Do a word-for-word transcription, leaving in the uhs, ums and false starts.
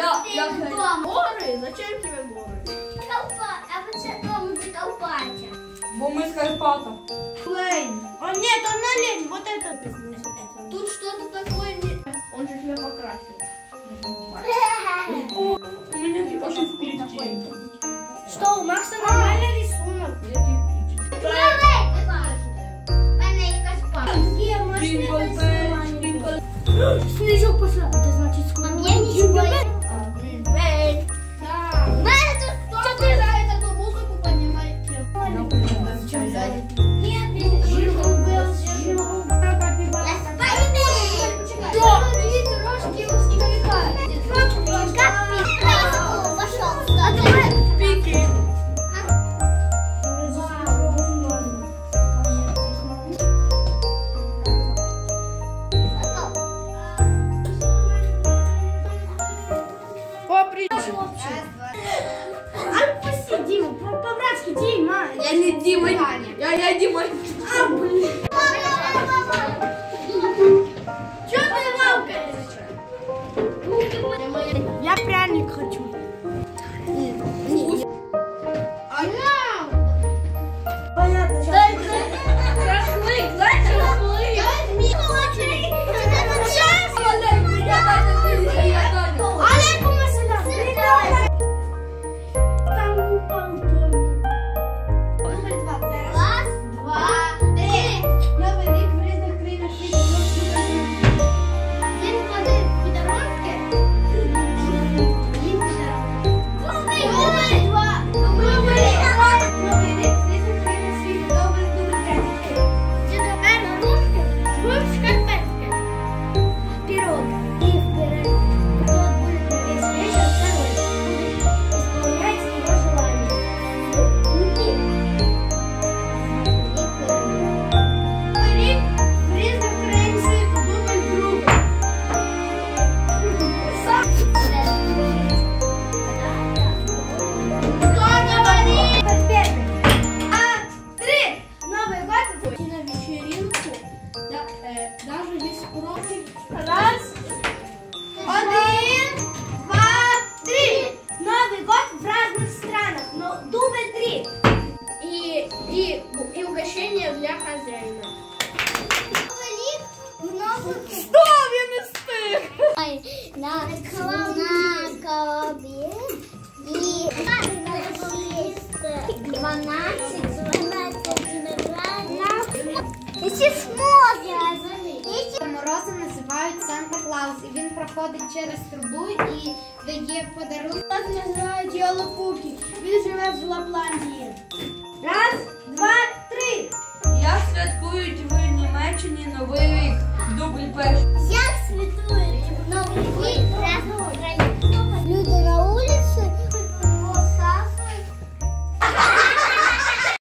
Я, я дома. Гори? Зачем тебе гори? Колпа, а вот это дома ты колпатя. Бо ми з Карпата. Лень. О, нет, он на лень. Вот это. Тут что-то такое не... Он же тебя покрасил. У меня очень впечатление. Что, у Макса нормальный рисунок? Снежок пошла. Это значит скоро. Я ничего не... Что ты за эту музыку понимаете? Нет, Жил был, жил. Отпусти, Дима, по-братски, Дима. Я не Дима. Я, я Дима. А, блин. Чё ты лапаешь? Я пряник хочу. Понятно. Шашлык, дай шашлык. Алейкум ассалам. Раз, два, три. Новий рік в різних країнах світу. Він ходив під дорожки. Він Новий два. Новий рік в різних країнах світу. Добре, дуже красиво. Тепер ручки, будь шкарпетки. Вперед и вперед. Кто будет весь вечер второй. Исполняйте его желание. Руки. Новий рік в різних країнах світу. Дубль другий. Кто говорит? А, три. Новый год. На вечеринку, да, э, даже без профи. Раз. Один, два, три. Новый год в разных странах, но дубль три. И, и, и угощение для хозяина. Что, він не встиг? на колобе и двенадцать, двенадцать виноградов. Если смотрят, Мороза називають Санта-Клаус, і він проходить через трубу і дає подарунки. Нас називають Йолопуки. Він живе в Лапландії. Раз, два, три. Як святкують в Німеччині Новий рік? Дубль перший. як святують Новий рік